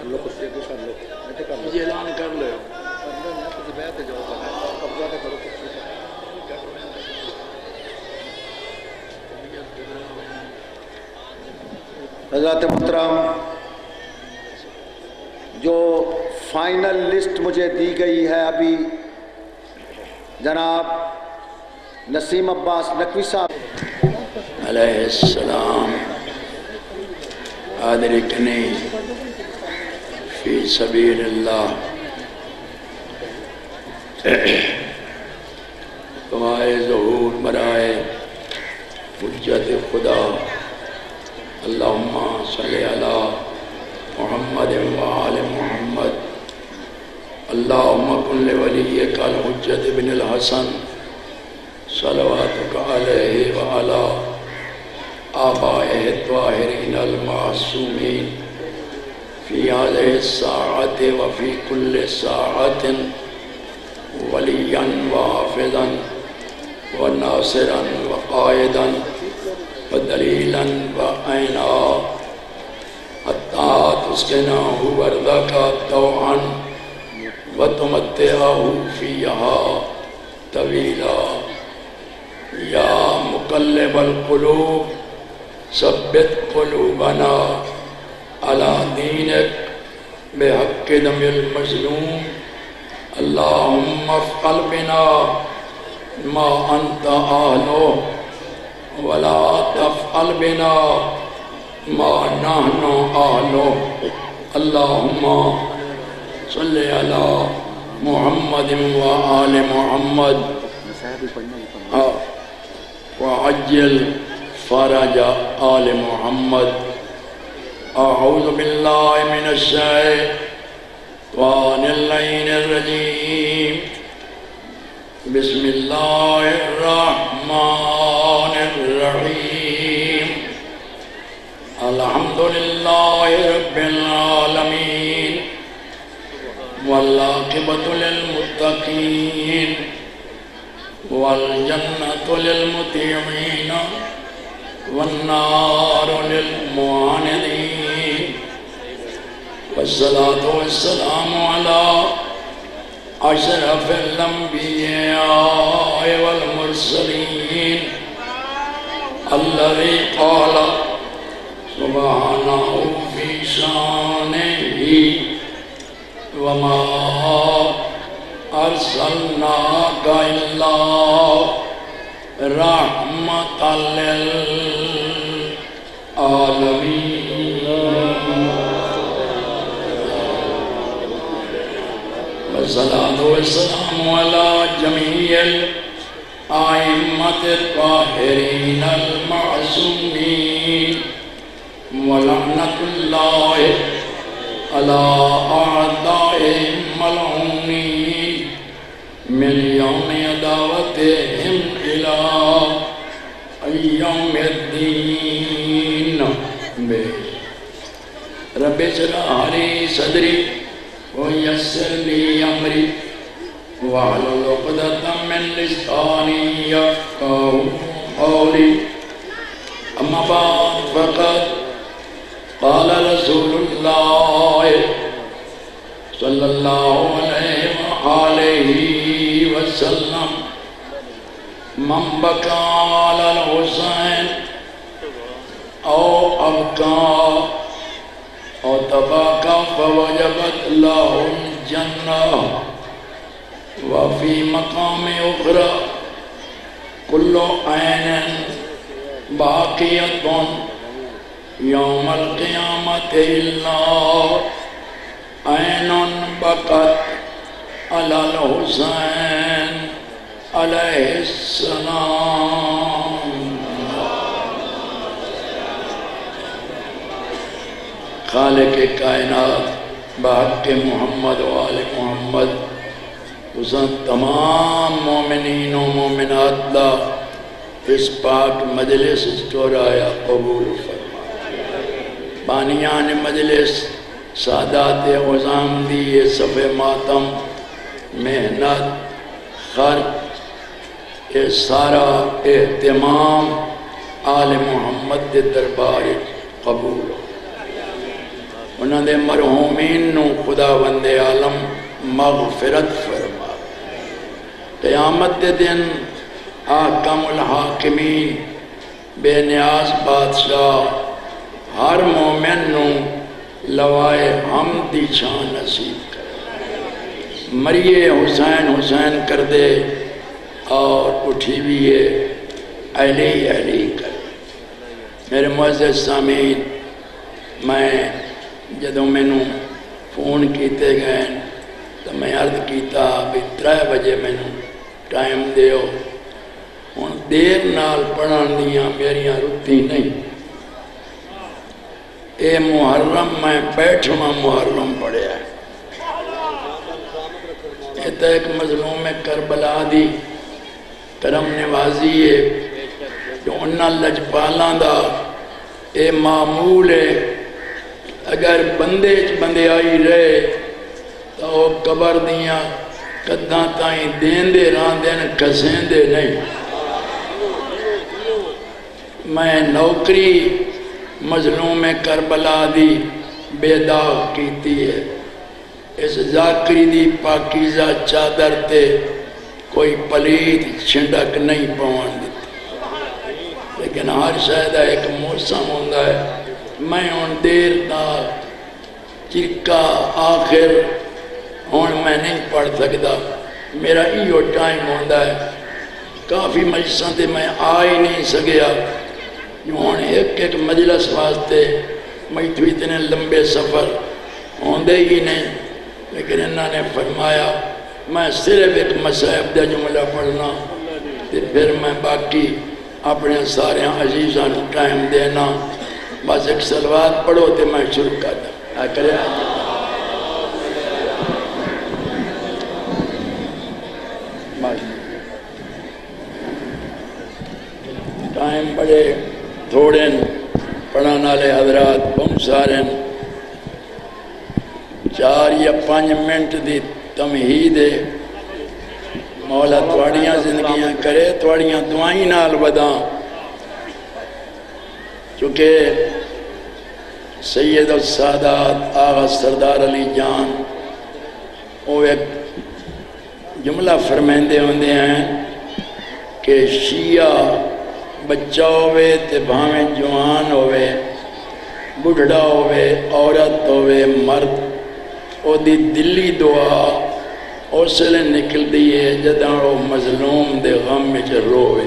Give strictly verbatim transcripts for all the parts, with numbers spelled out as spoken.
مجھے اعلان کر لے حضرات محترم، جو فائنل لسٹ مجھے دی گئی ہے ابھی جناب نسیم عباس نقوی صاحب علیہ السلام ادرکنی فی سبیل اللہ دعائے ظہور برائے حجت خدا اللہم صلی علی محمد وآل محمد اللہم کن ولیک الحجت بن الحسن صلواتک علیہ وعلا آبائہ الطاہرین المعصومین فی هذه الساعة وفي كل ساعة وليا وحافظا وناصرا وقائدا ودليلا وعينا حتى تسكنه وردك طوعا وتمتعه فيها طويلا يا مقلب القلوب ثبت قلوبنا على دينك بحق دم المظلوم اللهم افعل بنا ما أنت أهله ولا تفعل بنا ما نحن أهله اللهم صل على محمد وآل محمد وعجل فرج آل محمد أعوذ بالله من الشيطان اللعين الرجيم بسم الله الرحمن الرحيم الحمد لله رب العالمين والعاقبة للمتقين والجنة للمطيعين والنار للمعاندين والصلاة والسلام على أشرف الأنبياء والمرسلين الذي قال سبحانه في شانه وما أرسلناك إلا رحمة للعالمين والصلاة والسلام على جميع الأئمة الطاهرين المعصومين ولعنة الله على أعدائهم الملعونين من يوم عداوتهم إلى يوم الدين رب اشرح لي صدري ويسر لي أمري واحلل عقدة من لساني يفقهوا قولي أما بعد فقد قال رسول الله صلى الله عليه وآله وسلم من بكى على الحسين أو أبكى أو تباكى فوجبت له الجنة وفي مقام أخرى كل عين باقية يوم القيامة إلا عين بكت على الحسين عليه السلام خالق کائنات بحق محمد و آل محمد حسن تمام مومنین و مومنات دا اس پاک مجلس چورایا قبول فرما بانیان مجلس سادات عظام دیئے صف ماتم محنت خرچ یہ سارا اہتمام آل محمد دے دربار قبول انہوں نے مرحومین نو خدا وند عالم مغفرت فرما. قیامت دے دن حاکم الحاکمین بے نیاز بادشاہ ہر مومن نو لوائے حمد دی چھان نصیب کرے. مریے حسین حسین کر دے اور اٹھی بھی ہے علی علی کرے. میرے معزز سامعین، میں جدوں میں نو فون کیتے گئے تو میں عرض کیتا بھی ترائے بجے میں نو ٹائم دیو. ہن دیر نال پڑھن دیاں میریاں رتی نہیں. اے محرم میں بیٹھواں محرم پڑھیا ہے. یہ تو ایک مظلوم کربلا دی کرم نوازی ہے کہ انہاں لجپالاں دا اے معمول ہے. اگر بندے چ بندے آئی رہے تو وہ قبر دیاں قداں تائیں دین دے ران دین کسین دے نہیں. میں نوکری مظلوم کربلا دی بیداغ کیتی ہے. اس ذاکری دی پاکیزہ چادر تے کوئی پلید چھنڈک نہیں پوان دیتی. لیکن ہر شاید ایک موسم ہوندہ ہے. میں ان دیر نال چرکا آخر ہون میں نہیں پڑھ سکتا. میرا ایو ٹائم ہوندہ ہے. کافی مجلساں تے میں آئی نہیں سکیا. ہون ایک ایک مجلس واسطے میں تو اتنے لمبے سفر ہوندے ہی نہیں. لیکن انہوں نے فرمایا میں صرف ایک مصائب دا جملہ پڑھنا تے پھر میں باقی اپنے سارے عزیزاں نو ٹائم دینا. بس ایک صلوات پڑھو تے میں شروع کر دوں. آکرے ٹائم بڑے تھوڑے پڑھانا لے حضرات بہت سارے. چار یا پانچ منٹ دی تمہید ہے. مولا تواڑیاں زندگیاں کرے تواڑیاں دعائیں نال وداں. چونکہ سید السادات آغا سردار علی جان وہ ایک جملہ فرمیندے ہوندے ہیں کہ شیعہ بچہ ہوئے تے بھاویں جوان ہوئے بڑھڑا ہوئے عورت ہوئے مرد او دی دلی دعا اس لئے نکل دیئے جداں وہ مظلوم دے غم میں چھ روئے.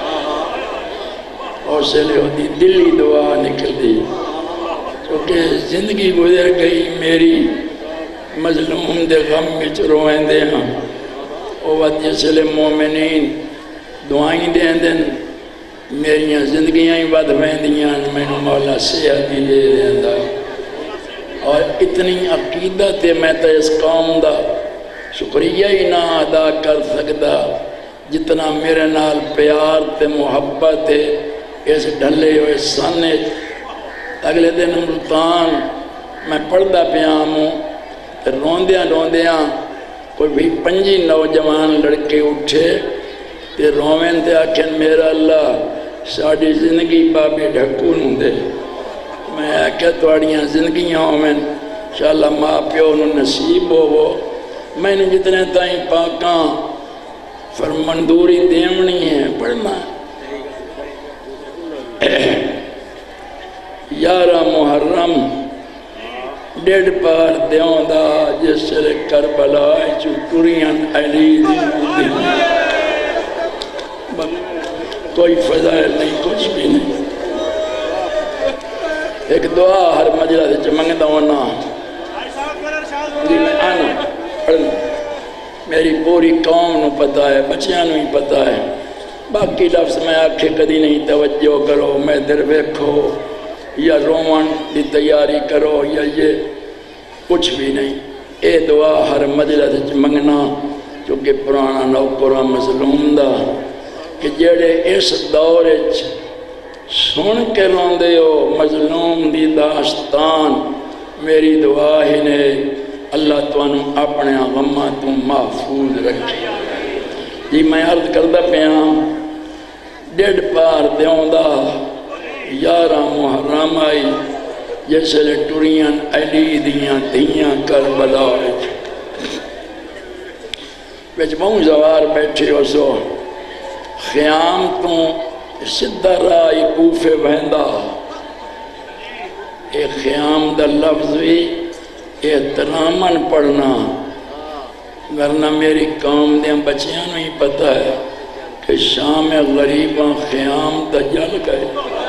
اس لئے وہ دی دلی دعا نکل دی. چونکہ زندگی گزر گئی میری مظلوم دے غم میں چھ روئیں دے ہاں. وہ وقت جس لئے مومنین دعائیں دیں دیں میریاں زندگیاں ہی بات ویندیاں میں نے مولا صحت ہی دے دیندہ. اور اتنی عقیدت ہے میں تو اس قوم دا شکریہ ہی نہ ادا کر سکتا جتنا میرے نال پیار تے محبت ہے. اس ڈھلے ہوئے سانے اگلے دن ملتان میں پڑھدا پیام ہوں روندیاں روندیاں کوئی بھی پنجی نوجوان لڑکے اٹھے تے رومین تے آکھن میرا اللہ ساڑھی زندگی بابی ڈھکو نوں دے. میں آکھا توڑیاں زندگیاں ہومیں انشاءاللہ ماں پیو نو نصیب ہو وہ. میں نے جتنے تائیں پاکاں فرمندوری دیمنی ہے پڑھنا. یارہ محرم ڈیڑھ پار دیوں دا جس سے کربلا چو ٹوریاں علی دی کوئی فضائل نہیں کچھ بھی نہیں. ایک دعا ہر مجلس سے منگتا ہونا جی میں آنا پڑھنا. میری پوری قوم نو پتہ ہے بچیاں نو ہی پتہ ہے. باقی لفظ میں آکھے کدی نہیں توجہ کرو میں در ویکھو یا رومن دی تیاری کرو یا یہ کچھ بھی نہیں. اے دعا ہر مجلس سے منگنا چونکہ پرانا نوکرہ مظلوم دا کہ جڑے اس دور سن کے روندے ہو مظلوم دی داستان میری دعا ہی نے اللہ توانو اپنے غمہ تو محفوظ رکھے. جی میں عرض کردہ پیام ڈیڑھ پار دیوں دا یارہ محرم آئی جیسے لے ٹوریاں علی دیاں دیاں کربلا وچ بہوں زوار بیٹھے ہو سو خیام تو سدھا رائی کوفے بہندہ اے خیام دا لفظ بھی احترامن پڑھنا ورنہ میری قوم دیاں بچیاں نہیں پتہ ہے کہ شام غریباں خیام دا جل گئے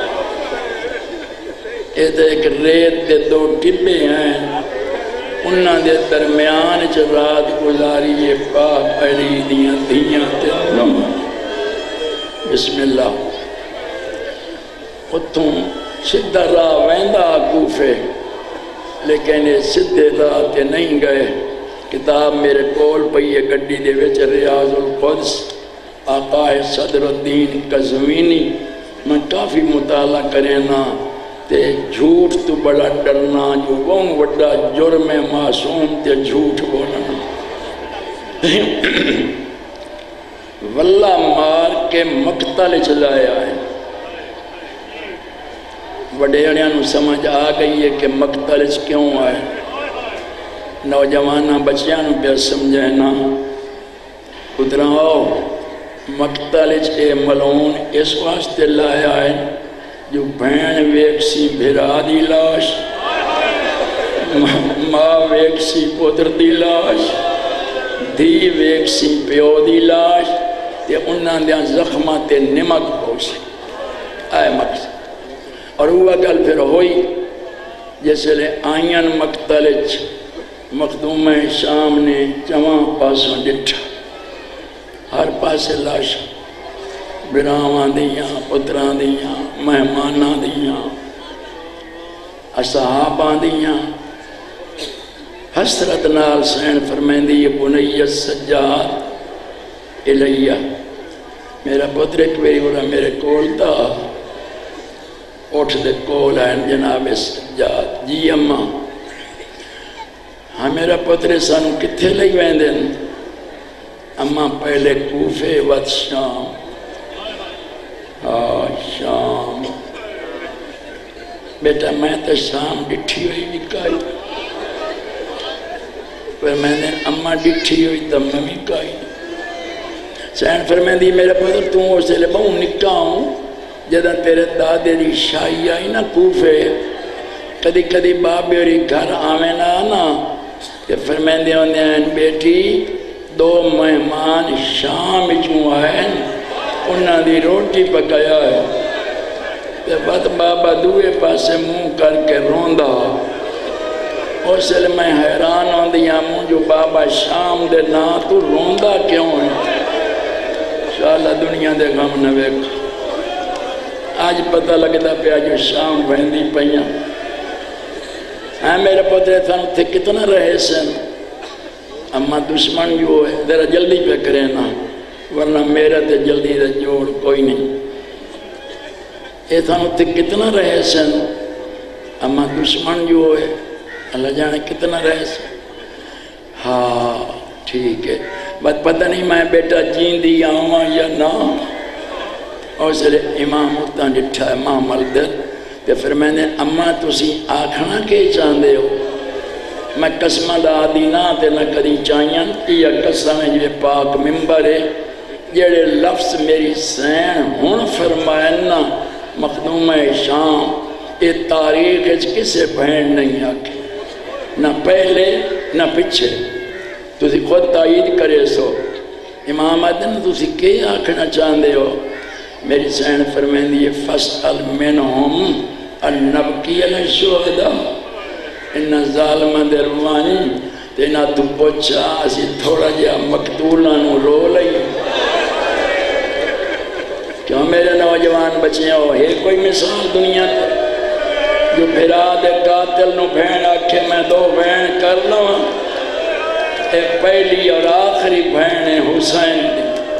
اے تو ایک ریت دے دو ٹبے ہیں انہاں دے درمیان چ رات گزاری یہ پاک علی دیاں دیاں تے نم بسم اللہ اتوں سدھا راہ ویندا کوفے لیکن یہ سدھے راہ تے نہیں گئے کتاب میرے کول پئی ہے گڈی دے وچ ریاض القدس آقا صدر الدین قزوینی میں کافی مطالعہ کرینا تے جھوٹ تو بڑا ڈرنا جو بہوں وڈا جرم معصوم تے جھوٹ بولنا واللہ مار کے مقتل چلایا ہے وڈیڑیاں نو سمجھ آ گئی ہے کہ مقتل کیوں آئے نوجوانہ بچیاں نو پہ سمجھینا ادھراؤ مقتل اے ملعون اس واسطے لایا ہے جو بہن ویکسی بھرا دی لاش ماں ویکسی پتر دی لاش دھی ویکسی پیو دی لاش تے انہاں دیاں زخمہ تے نمک پوسی آئے مقصد اور ہوا گل پھر ہوئی جیسے لے آئین مقتلچ مخدوم شام نے جوان پاسوں ڈٹھا ہر پاسے لاش براواں دیاں پتراں دیاں مہماناں دیاں اصحاباں دیاں حسرت نال سین فرمیندی یہ بنیت سجاد الیہ میرا پتر ایک ویری بولا میرے کول تا اٹھ دے کول ہے جناب سجاد جی اماں ہاں میرا پتر سانو کتھے لئی ویندے اماں پہلے کوفے وقت شام ہاں شام بیٹا میں تو شام ڈٹھی ہوئی نکائی پر میں نے اماں ڈٹھی ہوئی تب میں نکائی سین فرمائیں دی میرا پتر توں اسے لے بہوں نکاؤں جدہ تیرے دادے دی شاہی آئی نا کوفے کدی کدی بابے اور گھر آمین آنا کہ فرمائیں دی انہیں بیٹی دو مہمان شام چوں آئے انہاں دی روٹی پکایا ہے تے بعد بابا دوئے پاسے منہ کر کے روندا اس لئے میں حیران ہوں دیا موں جو بابا شام دے نا تو روندا کیوں ہے انشاءاللہ دنیا دے غم نہ ویکھ آج پتہ لگتا پیا جو شام بہندی پہیاں ہاں میرے پترے تھا تھے کتنا رہے سن اما دشمن جو ہے ذرا جلدی پہ کرے نا ورنہ میرا تے جلدی دے جوڑ کوئی نہیں اے تھا تے کتنا رہے سن اما دشمن جو ہے اللہ جانے کتنا رہے سن ہاں ٹھیک ہے بات پتہ نہیں میں بیٹا جین دی آواں یا نا اور اس لئے امام اتنا ڈٹھا ہے ماں ملدر تے پھر میں نے اما تسی آکھنا کے چاندے ہو میں قسمہ لا دینا تے نہ کدی چاہیاں یا قسم جو پاک ممبر ہے جڑے لفظ میری سین ہون فرمائنا مخدوم شام اے تاریخ کسے بہن نہیں آکے نہ پہلے نہ پچھے تسی خود تائید کرے سو امام آدن تسی کے آکھنا چاندے ہو میری سین فرمائن دیئے فَسْأَلْ مِنْهُمْ النَّبْقِيَ الشُّهَدَى انہا ظالمہ دروانی تینا تو پوچھا اسی تھوڑا جا مقتولانو رو لئی کیوں میرے نوجوان بچے ہو ہے کوئی مثال دنیا تے جو بھرا دے قاتل نو بھین آکھے میں دو بھین کر لوں اے پہلی اور آخری بھین حسین دی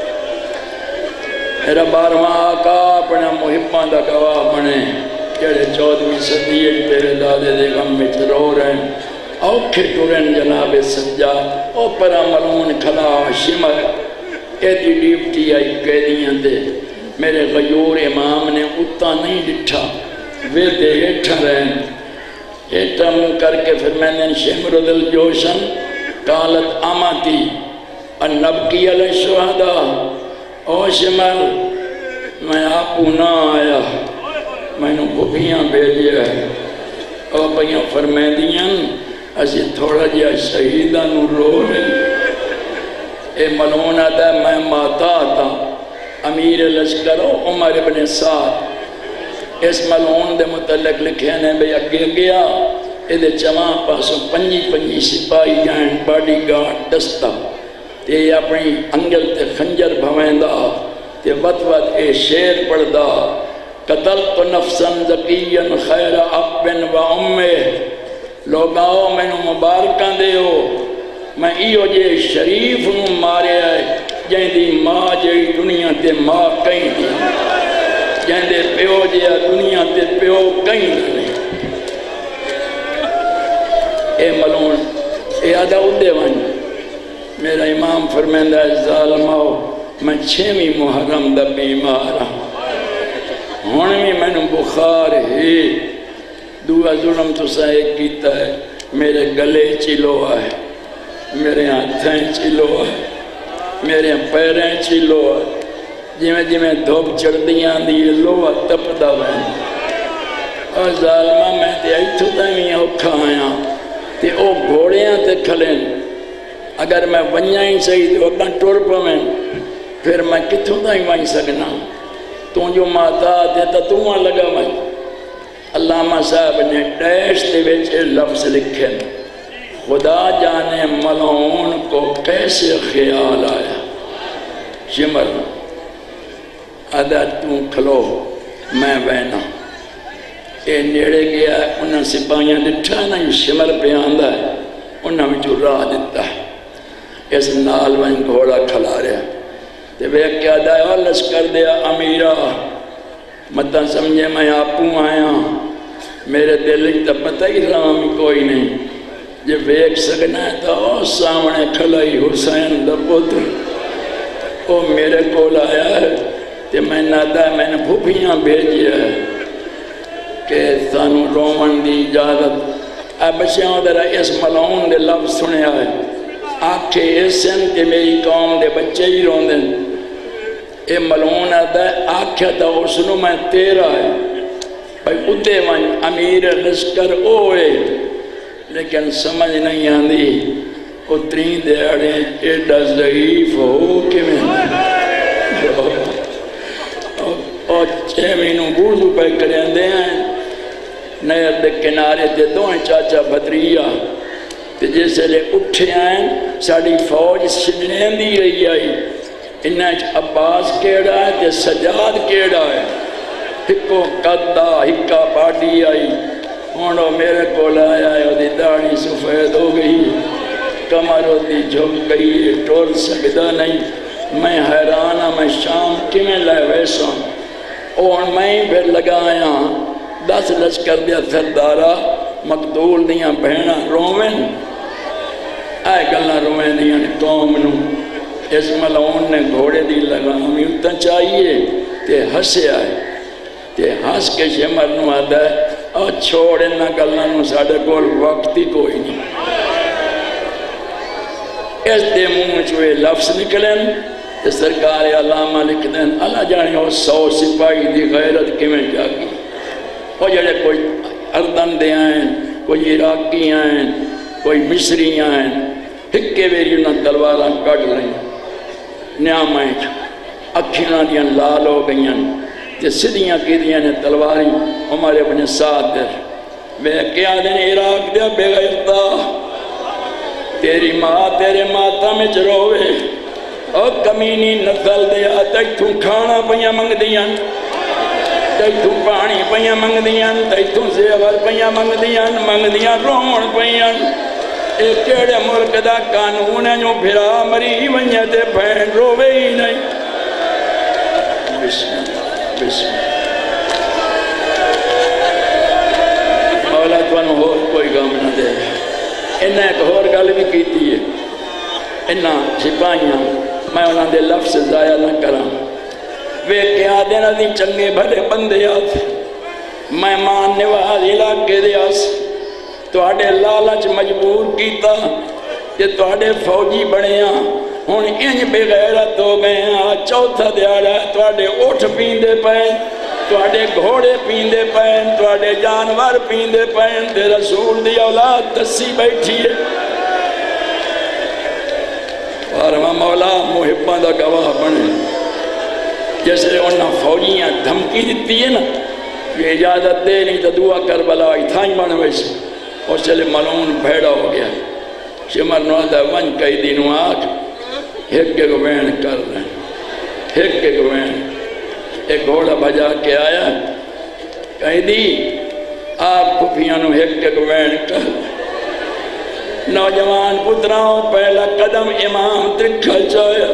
میرا بارہواں آقا اپنا محبان دا گواہ بنے جڑے چودویں صدی تیرے دادے دے غم میں رو رہے ہیں اوکھے ٹورن جناب سجا او پرا ملون کھلا شمر ایدی ڈیوٹی آئی قیدیاں دے میرے غیور امام نے اتا نہیں ڈٹھا وے دے اٹھا رہن ایٹم کر کے پھر میں نے شمر دل جوشن قالت آماتی النبکی علی شہدہ او شمر میں آپ نہ آیا میں نے بھوکیاں بھیجیا ہے او بھائیاں فرمائے دیاں اسی تھوڑا جیا شہیدہ نو رو رہی اے ملعون آتا ہے میں ماتا آتا امیر لشکر عمر ابن سعد اس ملعون دے متعلق لکھے نے بے اگے گیا ادھے چواں پاسوں پنجی پنجی سپاہی جائیں باڈی گارڈ دستا تے اپنی انگل تے خنجر بھویندہ تے وط وط اے شیر پڑھدا قتلت نفسا زکیا خیر اب و امے لوگاؤ میں نو مبارکاں دے ہو میں ایو جے شریف نو مارے آئے جائیں دی ماں جائی دنیا تے ماں کہیں دی جائیں دے پیو جیا دنیا تے پیو کہیں دی اے ملون اے آدھا اُدے ون میرا امام فرمیندہ ہے ظالماؤ میں چھویں محرم دا بیمارا ہونے میں میں نے بخار ہے دعا ظلم تو سائے کیتا ہے میرے گلے چلو ہے میرے ہاتھیں چلو ہے میرے پیریں چلو ہے جی میں جی میں دھوپ چڑھ دیاں دی لوہ تپ دا بین اور ظالمہ میں تے ایتھو تائیں اوکھا آیا تے او گھوڑیاں تے کھلیں اگر میں ونیاں ہی صحیح تے وقتاں ٹور پویں پھر میں کتھوں تائیں وائیں سکنا تو جو ماتا تے تا تو وہاں لگا وائیں علامہ صاحب نے ڈیش دے ویچے لفظ لکھیں خدا جانے ملعون کو کیسے خیال آیا شمر آدھا تو کھلو میں بینا اے نیڑے گیا ہے انہاں سپاہیاں ڈٹھا نا یہ شمر پہ آندھا ہے انہاں میں جو راہ دیتا ہے اس نال وہیں گھوڑا کھلا رہا تے وہ کیا دائیوہ لشکر دیا امیرہ مطلب سمجھے میں آپوں آیا میرے دل تا پتہ ہی رام کوئی نہیں جب ایک سکنا ہے تو او سامنے کھلائی حسین دبوتر او میرے کول آیا ہے کہ میں نادا میں نے بھوپیاں بھیجیا ہے کہ سانو رومن دی اجازت اے بچیاں درہ اس ملعون دے لفظ سنیا ہے آکھے اسن کہ میری قوم دے بچے ہی رون دیں اے ملعون آدھا ہے آکھے تا اسنو میں تیرا ہے بھائی ادھے من امیر لشکر اوئے لیکن سمجھ نہیں آندی اتری دیڑے ایڈا ضعیف ہو کہ میں اور چھے مہینوں بوڑھو پہ کریں دے ہیں نیر دے کنارے دے دوئیں چاچا بھدریہ تے جیسے لے اٹھے آئیں ساڑی فوج سجنیں دی رہی آئی انہیں عباس کیڑا ہے تے سجاد کیڑا ہے ہکو قدہ ہکا باڈی آئی ہونو میرے کو لایا ہے وہ دی داڑی سفید ہو گئی کمروں دی جھک گئی ٹول سکتا نہیں میں حیرانہ میں شام کمیں لائے ویسا اور میں پھر لگایا دس لشکر دیا سردارہ مقدول دیا بہنہ رومن آئے گلہ رومن دیا قوم نو اس ملعون نے گھوڑے دی لگا ہمیں اتنا چاہیے تے ہسے آئے تے ہس کے شمر نو آدھا ہے اور چھوڑ انہا گلہ نو ساڑھے کول وقت ہی کوئی نہیں اس دے منہ چوئے لفظ نکلیں تے سرکار علامہ لکھ دیں اللہ جانے ہو سو سپاہی دی غیرت کی میں جاگی وہ جڑے کوئی اردن دے آئیں کوئی عراقی آئیں کوئی مصری آئیں ہکے بیری انہاں تلواراں کٹ رہی نیامائیں اکھیاں دیاں لال ہو گئیاں تے صدیاں کی دیاں نے تلواری عمر ابن سعد در میں کیا دن عراق دیا بے غیرتا تیری ماں تیرے ماتا میں چروے اور کمینی نسل دیا تیتھوں کھانا پہیاں منگ دیاں تیتھوں پانی پہیاں منگ دیاں تیتھوں زیور پہیاں منگ دیاں منگ دیاں رون پہیاں ایک کیڑے ملک دا قانون ہے جو پھرا مری ونیتے بھین روے ہی نہیں بسم اللہ بسم اللہ مولا توانو ہور کوئی غم نہ دے انہیں ایک اور گل بھی کیتی ہے انہیں سپاہیاں میں انہوں دے لفظ ضائع نہ کراں وہ کیا دینا دی چنگے بھلے بندے آتے میں مان نواز علاقے دے آس تواڈے لالچ مجبور کیتا کہ تواڈے فوجی بنیا ہن انج بے غیرت ہو گئے ہیں چوتھا دیاڑا تواڈے اٹھ پیندے پئے تواڈے گھوڑے پیندے پئے تواڈے جانور پیندے پئے تے رسول دی اولاد تسی بیٹھی ہے فرما مولا محباں دا گواہ بنے جیسے انہاں فوجیاں دھمکی دیتی ہے نا کہ اجازت دے نہیں تو دعا کربلا اتھائیں بن ویسے اور چلے ملون بھیڑا ہو گیا شمر نوازہ ون کئی دنوں آگ ایک ایک وین کر رہے ہیں ایک ایک وین ایک گھوڑا بجا کے آیا کہیں دی آگ پھپیانوں ایک ایک وین کر نوجوان پتراؤں پہلا قدم امام ترکھا چاہیا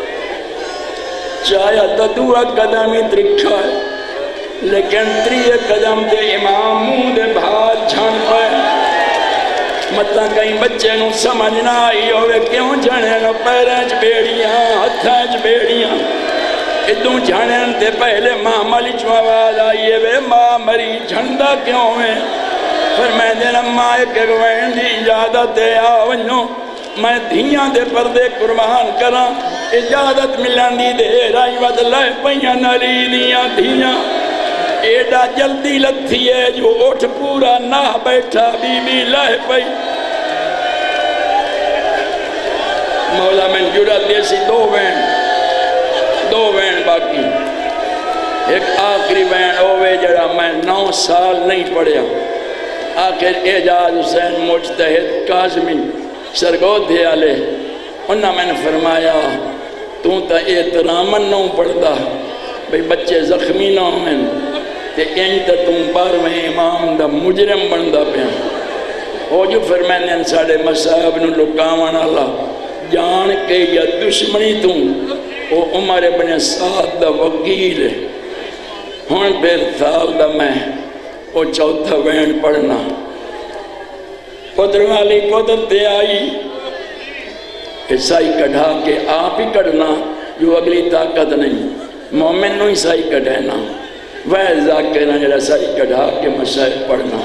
چاہیا تو دعا قدم ہی ترکھا ہے لیکن تریے قدم دے امام منہ دے بھار جھان پائے مطلع کہیں بچے نو سمجھنا آئی ہوئے کیوں جھانے نو پیرنچ بیڑیاں ہتھانچ بیڑیاں ادھوں جھانے تے پہلے ماں ملی چوآواز آئیے وے ماں مری جھنڈا کیوں میں پھر میں دینا ماں ایک اگوین دی اجازت دے آونو میں دھیاں دے پردے قربان کرا اجازت ملان دی دے رائی ود لائے پہیاں نری دیاں دھیاں ایڈا جلدی لتھی ہے جو اٹھ پورا نہ بیٹھا بی بی لائے پئی مولا میں جرات دیسی دو وین دو وین باقی ایک آخری وین ہوئے جڑا میں نو سال نہیں پڑھیا آخر اعجاز حسین مجتہد کاظمی سرگود دیا لے انہا میں نے فرمایا تو تا احترامن نو پڑھتا بھئی بچے زخمی نہ ہوئے تے اینج تا تم بارویں امام دا مجرم بندہ پیا ہو جو فرمائنے ان ساڑے مصاحب نو لکاوان اللہ جان کے یا دشمنی تم وہ عمر ابن سعد دا وکیل ہے ہون پھر سال دا میں وہ چوتھا وین پڑھنا قدر والی قدر تے آئی عیسائی کڑھا کے آپ ہی کڑھنا جو اگلی طاقت نہیں مومن نو عیسائی کڑھنا وہ ذاکرہ جڑا عیسائی کڑھا کے مصائب پڑھنا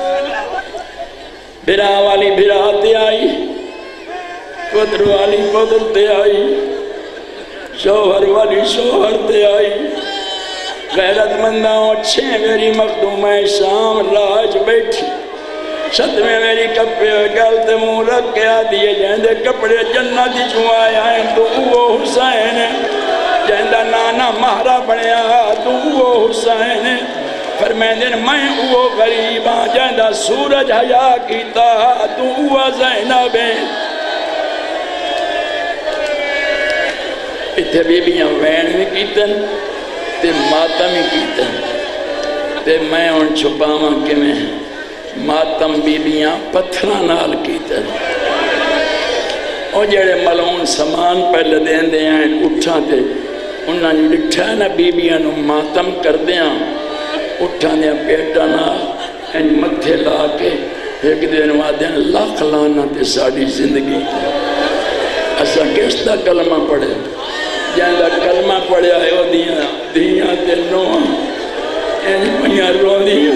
بھرا والی بھرا تے آئی قدر والی قدر تے آئی شوہر والی شوہر تے آئی غیرت منداؤں چھے میری مخدومہ شام راج بیٹھی شد میں میری کپے گلتے منہ رکھ کے آدھیے جہندے کپڑے جنتی چوائے آئیں تو وہ حسین جہندہ نانا مہرہ بڑھیا تو وہ حسین فرمیدن میں وہ غریباں جہندہ سورج حیا کیتا تو وہ زینبیں اتھے بیبیاں وین بھی کیتن تے ماتم ہی کیتن تے میں ان چھپاواں کے میں ماتم بیبیاں پتھرہ نال کیتن اور جڑے ملون سامان پہلے دین دے ہیں اٹھا دے انہاں نے لٹھا نا بیبیاں نو ماتم کر دیاں اٹھا دیا پیٹا نال ان متھے لا کے ایک دن وعدین لاکھ لانا تے ساڑی زندگی ایسا کیستا کلمہ پڑھے جہاں کلمہ پڑھیا ہے وہ دیاں دیاں تے نوہاں این پہیاں رو دیاں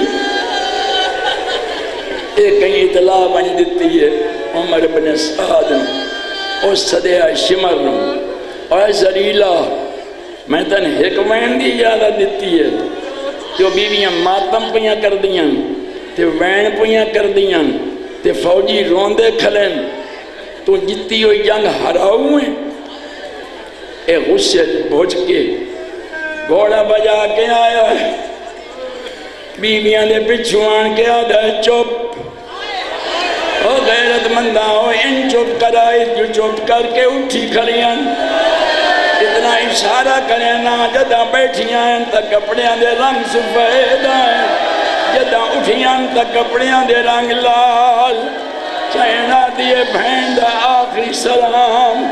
ایک کہیں اطلاع بن دیتی ہے عمر بن سعد او صدیہ شمر نو اے زریلہ میں تن حکمین دی اجازت دیتی ہے جو بیویاں ماتم پہیاں کر دیاں تے وین پہیاں کر دیاں تے فوجی روندے کھلیں تو جتی ہوئی جنگ ہراؤں ہیں اے غصے بھوج کے گھوڑا بجا کے آیا ہے بیویاں دے پچھوان کے آدھا ہے چوپ او غیرت مندہ ہو ان چوپ کر آئی جو چوپ کر کے اٹھی کھلیاں اتنا اشارہ کریں نا جدہ بیٹھیاں ہیں تا کپڑیاں دے رنگ سفید ہیں جدہ اٹھیاں تا کپڑیاں دے رنگ لال چہنا دیے بھین دا آخری سلام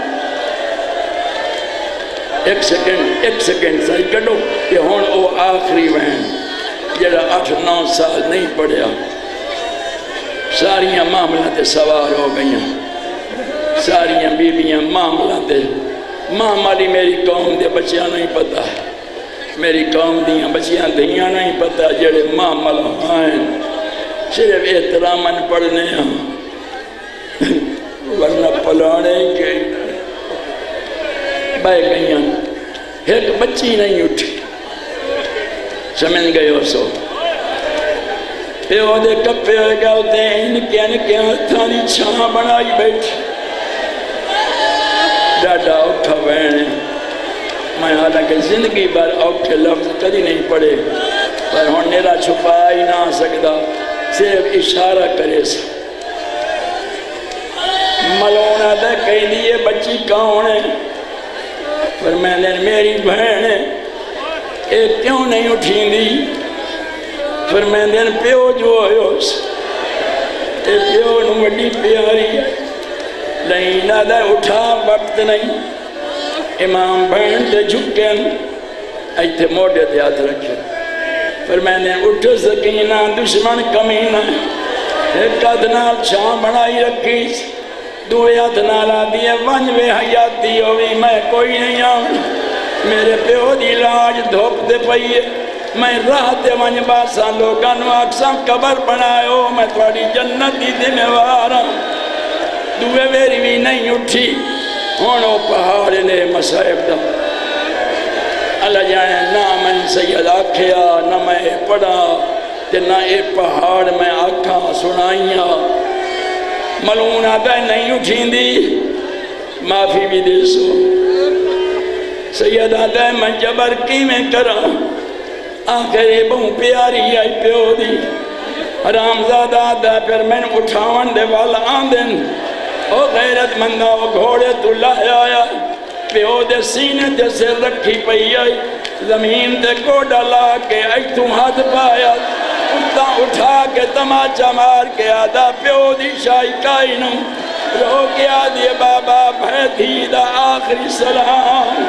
ایک سیکنڈ ایک سیکنڈ سائی کٹو کہ ہون او آخری بہن جڑا آٹھ نو سال نہیں پڑھیا ساریاں معاملہ تے سوار ہو گئیاں ساریاں بیبیاں معاملہ تے ماں مالی میری قوم دے بچیاں نہیں پتا میری قوم دیاں بچیاں دیاں نہیں پتا جڑے معاملہ آئیں صرف احتراماً پڑھنے ہیں ورنہ پلانے کے بہ گئیاں ایک بچی نہیں اٹھی سمجھ گئے ہو سو پیو دے کپے ہوئے گا ہوتے ہیں انکیاں انکیاں ہتھانی چھاں بنائی بیٹھی ڈاڈا اٹھا بہنے میں حالانکہ زندگی بھر اوکھے لفظ کدی نہیں پڑے پر ہون نیرا چھپا ہی نہ سکتا صرف اشارہ کرے سا ملونا دے کہیں دیئے بچی کون ہے پر میں نے میری بہن ہے ایک کیوں نہیں اٹھیں دی پر میں نے پیو جو ہوئے اس اے پیو نو بڑی پیاری ہے نہیں نہ دے اٹھا وقت نہیں امام بہن دے جھکن ایتھے موڑے دے ہاتھ رکھے پر میں نے اٹھ سکینہ دشمن کمینہ ایک ادنال چھاں بنائی رکھی دوئے ادنالا دیئے ونجوے حیاتی ہوئی میں کوئی نہیں آؤں میرے پیو دی لاج دھوپ دے پئیے میں راہ تے ونج باسا لوگانو اکساں قبر بنائے ہو میں تھوڑی جنت دی دے میں وارا دوئے میری بھی نہیں اٹھی ہونو پہاڑ لے مسائب دا اللہ جانے نہ من سید آکھیا نہ میں پڑھا تے نہ اے پہاڑ میں آکھا سنائیاں ملون آدھا نہیں اٹھیں دی معافی بھی دے سو سید آدھا میں جبر کی میں کرا آخر بہوں پیاری آئی پیو دی حرام زادہ آدھا پھر میں اٹھاون دے والا آندن او غیرت مندہ او گھوڑے تو لائے آیا پیو دے سینے دے سے رکھی پئی آئی زمین دے کو ڈالا کے آئی تو ہاتھ پایا اٹھا اٹھا کے تماچا مار کے آدھا پیو دی شاہی کائنوں رو کے آدھے بابا بھیدی دا آخری سلام